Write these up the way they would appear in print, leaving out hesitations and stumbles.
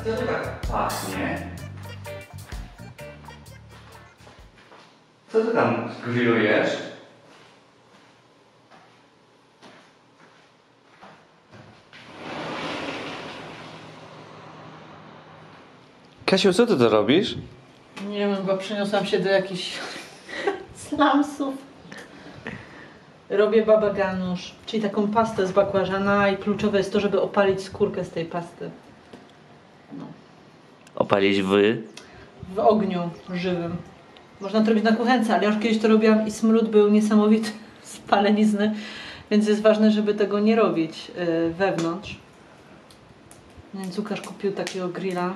Co to tak pachnie? Co ty tam grillujesz? Kasiu, co ty to robisz? Nie wiem, bo przeniosłam się do jakichś slumsów. Robię baba ganusz, czyli taką pastę z bakłażana i kluczowe jest to, żeby opalić skórkę z tej pasty. No. Opalić W ogniu żywym. Można to robić na kuchence, ale ja już kiedyś to robiłam i smród był niesamowity z palenizny, więc jest ważne, żeby tego nie robić wewnątrz. Więc Łukasz kupił takiego grilla.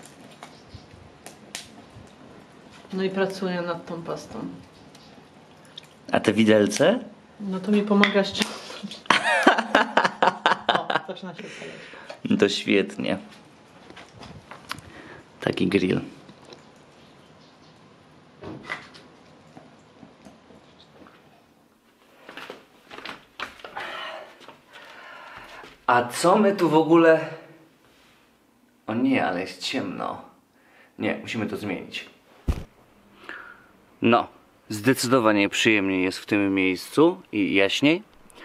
No i pracuję nad tą pastą. A te widelce? No to mi pomaga ściągnąć. O, zaczyna się opalać. To świetnie. Taki grill. A co my tu w ogóle... O nie, ale jest ciemno. Nie, musimy to zmienić. No, zdecydowanie przyjemniej jest w tym miejscu i jaśniej.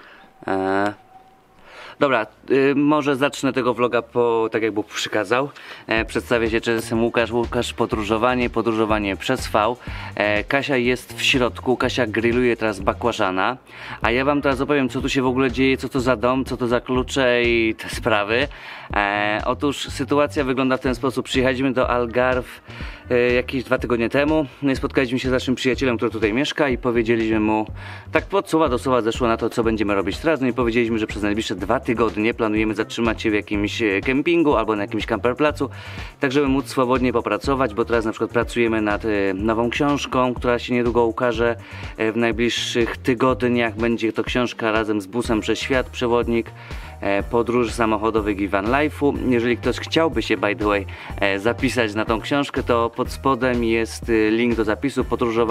Dobra, może zacznę tego vloga tak jak Bóg przykazał. Przedstawię się, czy jestem Łukasz podróżowanie przez V. Kasia jest w środku, Kasia grilluje teraz bakłażana. A ja wam teraz opowiem, co tu się w ogóle dzieje, co to za dom, co to za klucze i te sprawy. Otóż sytuacja wygląda w ten sposób. Przyjechaliśmy do Algarve jakieś 2 tygodnie temu. No i spotkaliśmy się z naszym przyjacielem, który tutaj mieszka i powiedzieliśmy mu, tak od słowa do słowa zeszło na to, co będziemy robić teraz. No i powiedzieliśmy, że przez najbliższe 2 tygodnie planujemy zatrzymać się w jakimś kempingu albo na jakimś camperplacu, tak żeby móc swobodnie popracować, bo teraz na przykład pracujemy nad nową książką, która się niedługo ukaże w najbliższych tygodniach. Będzie to książka razem z Busem przez świat, przewodnik podróży samochodowych i van life'u. Jeżeli ktoś chciałby się, by the way, zapisać na tą książkę, to pod spodem jest link do zapisu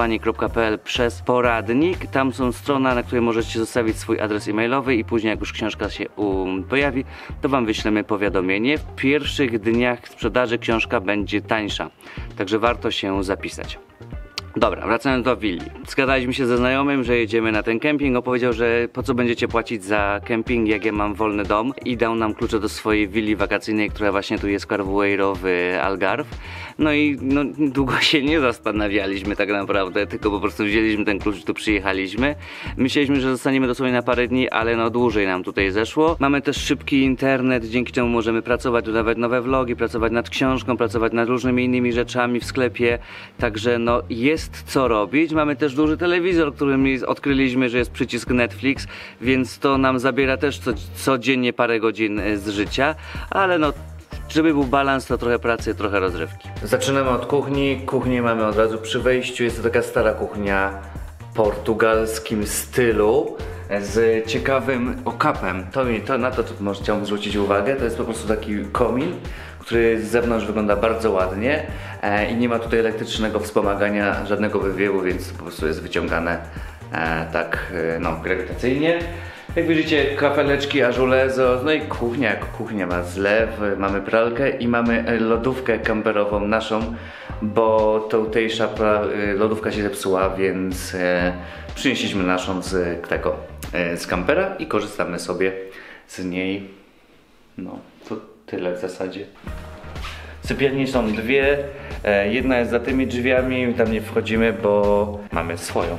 podróżowanie.pl/poradnik. Tam są strona, na której możecie zostawić swój adres e-mailowy i później jak już książka się pojawi, to wam wyślemy powiadomienie. W pierwszych dniach sprzedaży książka będzie tańsza, także warto się zapisać. Dobra, wracając do willi. Zgadaliśmy się ze znajomym, że jedziemy na ten kemping. Opowiedział, że po co będziecie płacić za kemping, jak ja mam wolny dom, i dał nam klucze do swojej willi wakacyjnej, która właśnie tu jest w Carvoeiro w Algarve. No i długo się nie zastanawialiśmy tak naprawdę, tylko po prostu wzięliśmy ten klucz i tu przyjechaliśmy. Myśleliśmy, że zostaniemy dosłownie na parę dni, ale dłużej nam tutaj zeszło. Mamy też szybki internet, dzięki czemu możemy pracować, dodawać nowe vlogi, pracować nad książką, pracować nad różnymi innymi rzeczami w sklepie, także jest co robić. Mamy też duży telewizor, którym odkryliśmy, że jest przycisk Netflix, więc to nam zabiera też codziennie parę godzin z życia, ale żeby był balans, to trochę pracy, trochę rozrywki. Zaczynamy od kuchni. Kuchnię mamy od razu przy wejściu. Jest to taka stara kuchnia w portugalskim stylu z ciekawym okapem. Na to może chciałbym zwrócić uwagę. To jest po prostu taki komin, który z zewnątrz wygląda bardzo ładnie i nie ma tutaj elektrycznego wspomagania, żadnego wywiewu, więc po prostu jest wyciągane tak grawitacyjnie. Jak widzicie, kafeleczki, ażulezo, no i kuchnia jak kuchnia, ma zlew, mamy pralkę i mamy lodówkę kamperową naszą, bo tutejsza lodówka się zepsuła, więc przynieśliśmy naszą z kampera i korzystamy sobie z niej. No, to tyle w zasadzie. Sypialnie są 2, jedna jest za tymi drzwiami, tam nie wchodzimy, bo mamy swoją.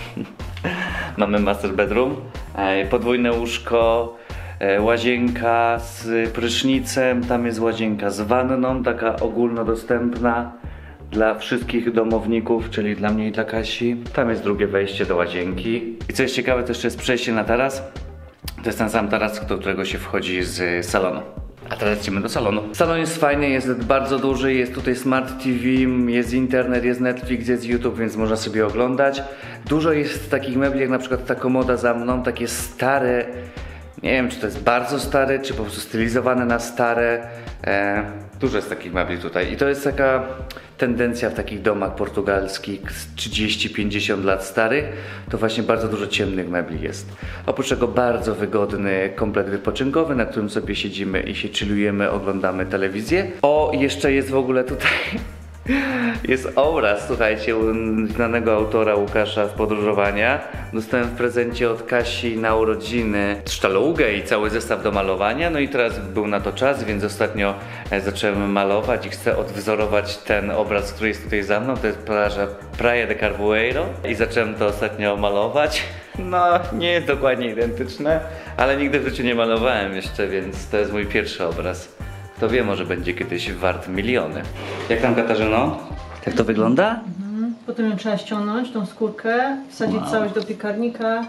Mamy master bedroom, podwójne łóżko, łazienka z prysznicem, tam jest łazienka z wanną, taka ogólnodostępna dla wszystkich domowników, czyli dla mnie i dla Kasi. Tam jest drugie wejście do łazienki. I co jest ciekawe, to jeszcze jest przejście na taras. To jest ten sam taras, do którego się wchodzi z salonu. A teraz lecimy do salonu. Salon jest fajny, jest bardzo duży, jest tutaj Smart TV, jest internet, jest Netflix, jest YouTube, więc można sobie oglądać. Dużo jest takich mebli, jak na przykład ta komoda za mną, takie stare, Nie wiem, czy to jest bardzo stare, czy po prostu stylizowane na stare. Dużo jest takich mebli tutaj i to jest taka tendencja w takich domach portugalskich z 30-50 lat starych, to właśnie bardzo dużo ciemnych mebli jest. Oprócz tego bardzo wygodny komplet wypoczynkowy, na którym sobie siedzimy i się chillujemy, oglądamy telewizję. O, jeszcze jest w ogóle tutaj jest obraz, słuchajcie, u znanego autora Łukasza z podróżowania. Dostałem w prezencie od Kasi na urodziny sztalugę i cały zestaw do malowania. No i teraz był na to czas, więc ostatnio zacząłem malować i chcę odwzorować ten obraz, który jest tutaj za mną. To jest plaża Praia de Carvoeiro i zacząłem to ostatnio malować. No, nie jest dokładnie identyczne, ale nigdy w życiu nie malowałem jeszcze, więc to jest mój pierwszy obraz. Kto wie, może będzie kiedyś wart miliony. Jak tam, Katarzyno? Jak to wygląda? Potem ją trzeba ściągnąć, tą skórkę, wsadzić całość do piekarnika.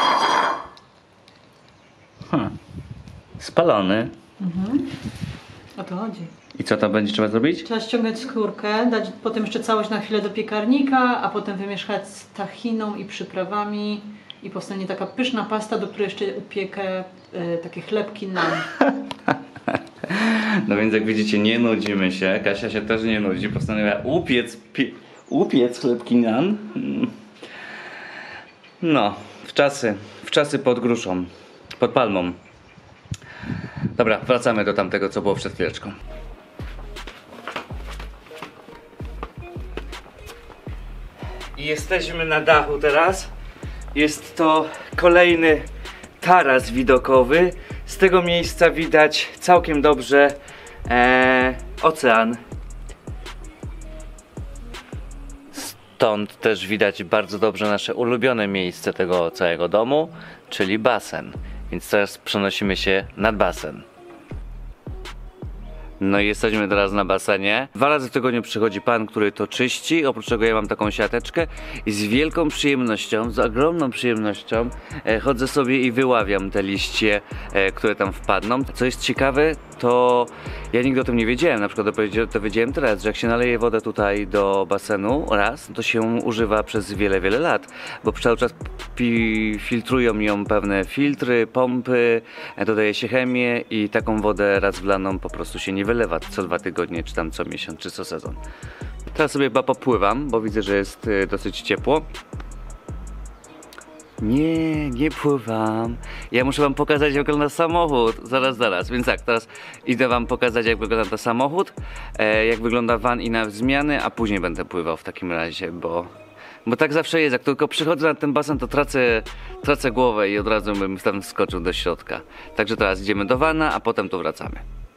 Spalony. O to chodzi. I co tam będzie trzeba zrobić? Trzeba ściągać skórkę, dać potem jeszcze całość na chwilę do piekarnika, a potem wymieszać z tachiną i przyprawami i powstanie taka pyszna pasta, do której jeszcze upiekę takie chlebki naan. No więc jak widzicie, nie nudzimy się. Kasia się też nie nudzi. Postanowiła upiec chlebki naan. No, w czasy pod gruszą, pod palmą. Dobra, wracamy do tamtego, co było przed chwileczką. I jesteśmy na dachu teraz. Jest to kolejny taras widokowy. Z tego miejsca widać całkiem dobrze ocean. Stąd też widać bardzo dobrze nasze ulubione miejsce tego całego domu, czyli basen. Więc teraz przenosimy się nad basen. No i jesteśmy teraz na basenie. 2 razy w tygodniu przychodzi pan, który to czyści. Oprócz tego ja mam taką siateczkę i z wielką przyjemnością, z ogromną przyjemnością chodzę sobie i wyławiam te liście, które tam wpadną. Co jest ciekawe, to ja nigdy o tym nie wiedziałem. Na przykład dowiedziałem teraz, że jak się naleje wodę tutaj do basenu raz, to się używa przez wiele, wiele lat, bo cały czas filtrują ją pewne filtry, pompy, dodaje się chemię i taką wodę raz wlaną po prostu się nie wylewa co 2 tygodnie, czy tam co miesiąc, czy co sezon. Teraz sobie chyba popływam, bo widzę, że jest dosyć ciepło. Nie pływam. Ja muszę wam pokazać, jak wygląda samochód. Zaraz. Więc tak, teraz idę wam pokazać, jak wygląda to samochód, jak wygląda van i na zmiany, a później będę pływał w takim razie, bo tak zawsze jest. Jak tylko przychodzę na ten basen, to tracę głowę i od razu bym tam wskoczył do środka. Także teraz idziemy do vana, a potem tu wracamy.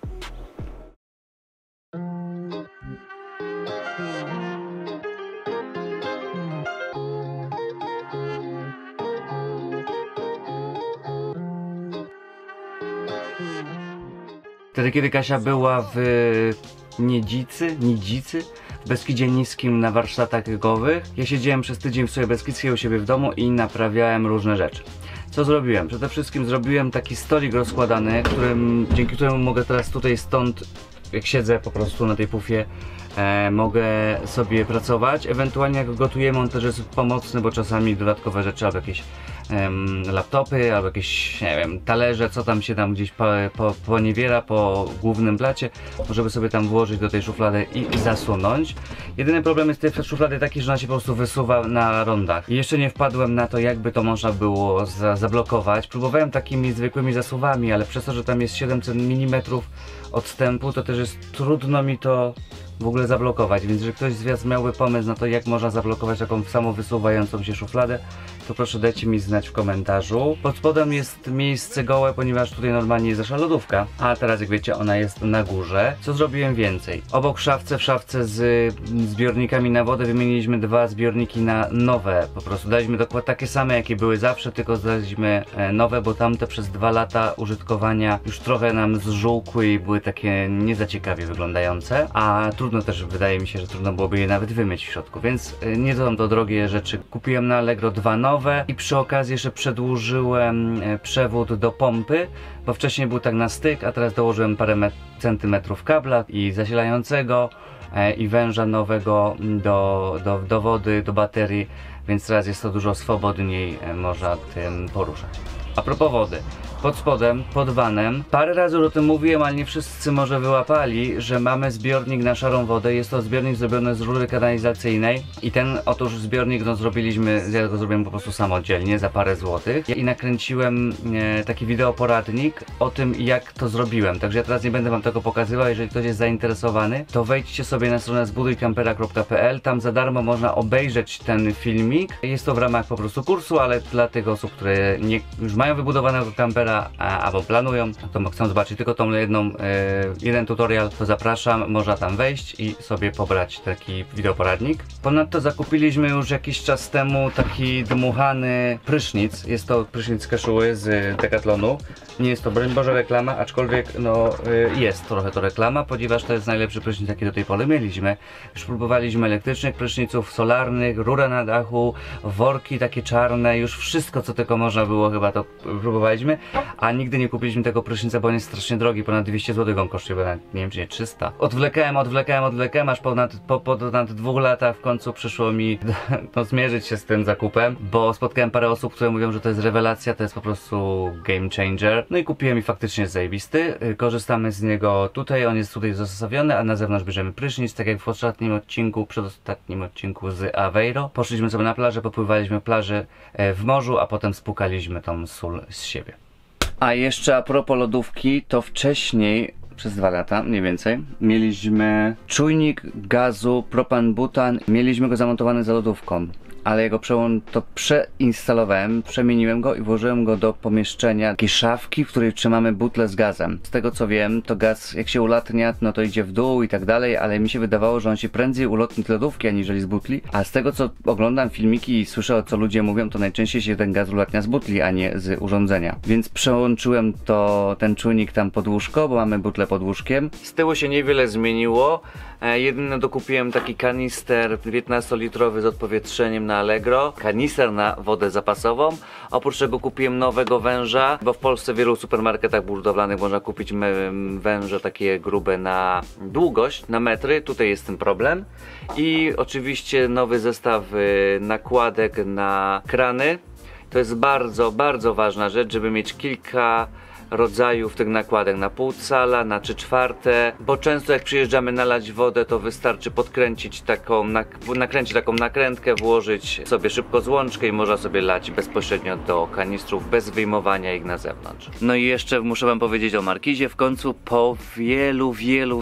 Wtedy, kiedy Kasia była w Nidzicy, w Beskidzie Niskim na warsztatach jogowych, ja siedziałem przez tydzień w sobie beskidzkiej u siebie w domu i naprawiałem różne rzeczy. Co zrobiłem? Przede wszystkim zrobiłem taki stolik rozkładany, dzięki któremu mogę teraz tutaj stąd, jak siedzę po prostu na tej pufie, mogę sobie pracować. Ewentualnie jak gotujemy, on też jest pomocny, bo czasami dodatkowe rzeczy, albo jakieś laptopy, albo jakieś, nie wiem, talerze, co tam się tam gdzieś poniewiera po głównym placie, żeby sobie tam włożyć do tej szuflady i zasunąć. Jedyny problem jest tej szuflady taki, że ona się po prostu wysuwa na rondach. I jeszcze nie wpadłem na to, jakby to można było zablokować. Próbowałem takimi zwykłymi zasuwami, ale przez to, że tam jest 700 mm odstępu, to też jest trudno mi to w ogóle zablokować, więc jeżeli ktoś z was miałby pomysł na to, jak można zablokować taką samowysuwającą się szufladę, to proszę dajcie mi znać w komentarzu. Pod spodem jest miejsce gołe, ponieważ tutaj normalnie jest nasza lodówka, a teraz, jak wiecie, ona jest na górze. Co zrobiłem więcej? Obok w szafce z zbiornikami na wodę wymieniliśmy 2 zbiorniki na nowe. Po prostu daliśmy dokładnie takie same, jakie były zawsze, tylko daliśmy nowe, bo tamte przez 2 lata użytkowania już trochę nam zżółkły i były takie nie za ciekawie wyglądające, a trudno też, wydaje mi się, że trudno byłoby je nawet wymyć w środku, więc nie są to drogie rzeczy. Kupiłem na Allegro 2 nowe i przy okazji jeszcze przedłużyłem przewód do pompy, bo wcześniej był tak na styk, a teraz dołożyłem parę centymetrów kabla i zasilającego i węża nowego do wody, do baterii, więc teraz jest to dużo swobodniej można tym poruszać. A propos wody. Pod spodem, pod vanem. Parę razy już o tym mówiłem, ale nie wszyscy może wyłapali, że mamy zbiornik na szarą wodę. Jest to zbiornik zrobiony z rury kanalizacyjnej i ten otóż zbiornik zrobiliśmy, ja go zrobiłem po prostu samodzielnie za parę złotych i nakręciłem taki wideoporadnik o tym, jak to zrobiłem. Także ja teraz nie będę wam tego pokazywał. Jeżeli ktoś jest zainteresowany, to wejdźcie sobie na stronę zbudujkampera.pl. Tam za darmo można obejrzeć ten filmik. Jest to w ramach po prostu kursu, ale dla tych osób, które już mają wybudowanego kampera albo planują, to chcą zobaczyć tylko tą jeden tutorial, to zapraszam, można tam wejść i sobie pobrać taki wideoporadnik. Ponadto zakupiliśmy już jakiś czas temu taki dmuchany prysznic. Jest to prysznic Kaszuły z Decathlonu. Nie jest to broń Boże reklama, aczkolwiek no jest trochę to reklama, ponieważ to jest najlepszy prysznic, jaki do tej pory mieliśmy. Już próbowaliśmy elektrycznych pryszniców, solarnych, rura na dachu, worki takie czarne, już wszystko co tylko można było chyba to próbowaliśmy, a nigdy nie kupiliśmy tego prysznica, bo on jest strasznie drogi, ponad 200 zł on kosztuje, nie wiem czy nie 300. Odwlekałem, aż ponad 2 latach w końcu przyszło mi no, zmierzyć się z tym zakupem, bo spotkałem parę osób, które mówią, że to jest rewelacja, to jest po prostu game changer. No i kupiłem i faktycznie jest zajebisty. Korzystamy z niego tutaj, on jest tutaj zostawiony, a na zewnątrz bierzemy prysznic, tak jak w przedostatnim odcinku z Aveiro. Poszliśmy sobie na plażę, popływaliśmy plaży w morzu, a potem spłukaliśmy tą sól z siebie. A jeszcze a propos lodówki, to wcześniej, przez 2 lata mniej więcej, mieliśmy czujnik gazu propan-butan, mieliśmy go zamontowany za lodówką. Ale jego przeinstalowałem, przemieniłem go i włożyłem go do pomieszczenia takiej szafki, w której trzymamy butle z gazem. Z tego co wiem, to gaz jak się ulatnia, no to idzie w dół i tak dalej, ale mi się wydawało, że on się prędzej ulotni z lodówki, aniżeli z butli. A z tego co oglądam filmiki i słyszę co ludzie mówią, to najczęściej się ten gaz ulatnia z butli, a nie z urządzenia. Więc przełączyłem ten czujnik tam pod łóżko, bo mamy butlę pod łóżkiem. Z tyłu się niewiele zmieniło. Jedyne dokupiłem taki kanister 15-litrowy z odpowietrzeniem na Allegro, kanister na wodę zapasową. Oprócz tego kupiłem nowego węża, bo w Polsce w wielu supermarketach budowlanych można kupić węże takie grube na długość, na metry. Tutaj jest ten problem. I oczywiście nowy zestaw nakładek na krany. To jest bardzo, bardzo ważna rzecz, żeby mieć kilka rodzajów tych nakładek na pół cala, na 3/4, bo często jak przyjeżdżamy nalać wodę, to wystarczy podkręcić nakręcić taką nakrętkę, włożyć sobie szybko złączkę i można sobie lać bezpośrednio do kanistrów bez wyjmowania ich na zewnątrz. No i jeszcze muszę wam powiedzieć o markizie. W końcu po wielu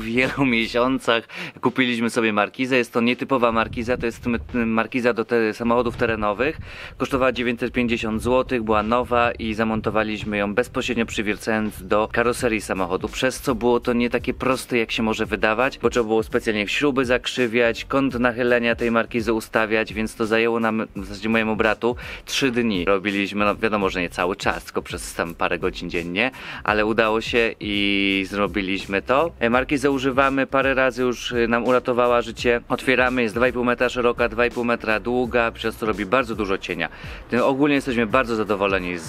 miesiącach kupiliśmy sobie markizę. Jest to nietypowa markiza, to jest markiza do samochodów terenowych. Kosztowała 950 zł, była nowa i zamontowaliśmy ją bezpośrednio przywiercając do karoserii samochodu, przez co było to nie takie proste jak się może wydawać, bo trzeba było specjalnie śruby zakrzywiać, kąt nachylenia tej markizy ustawiać, więc to zajęło nam, w zasadzie mojemu bratu, 3 dni. Robiliśmy, no wiadomo, że nie cały czas, tylko przez tam parę godzin dziennie, ale udało się i zrobiliśmy to. Markizę używamy parę razy, już nam uratowała życie. Otwieramy, jest 2,5 metra szeroka, 2,5 metra długa, przez co robi bardzo dużo cienia. Ogólnie jesteśmy bardzo zadowoleni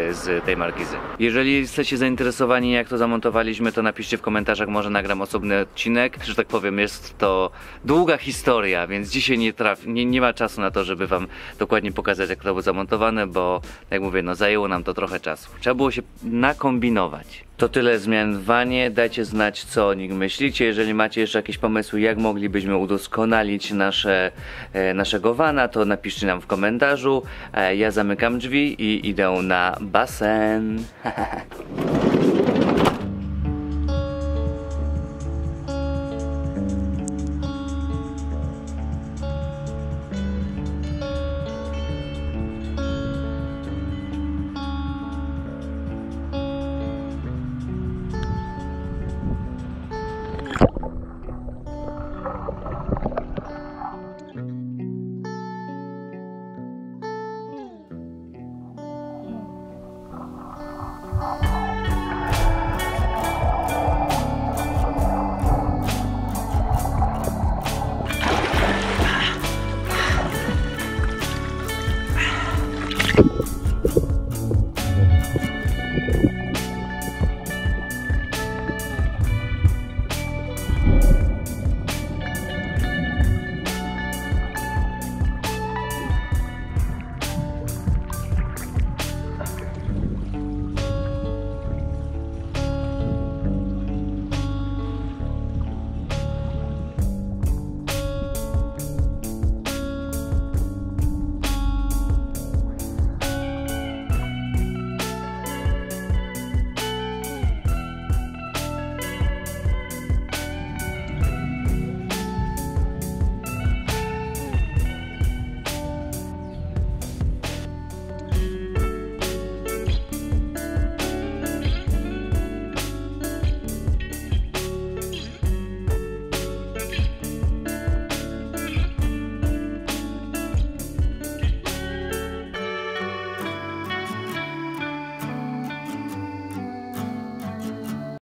z tej markizy. Jeżeli jesteście zainteresowani jak to zamontowaliśmy, to napiszcie w komentarzach, może nagram osobny odcinek, że tak powiem, jest to długa historia, więc dzisiaj nie ma czasu na to, żeby wam dokładnie pokazać jak to było zamontowane, bo jak mówię, no zajęło nam to trochę czasu. Trzeba było się nakombinować. To tyle zmian w vanie, dajcie znać co o nich myślicie, jeżeli macie jeszcze jakieś pomysły jak moglibyśmy udoskonalić naszego vana, to napiszcie nam w komentarzu. Ja zamykam drzwi i idę na basen.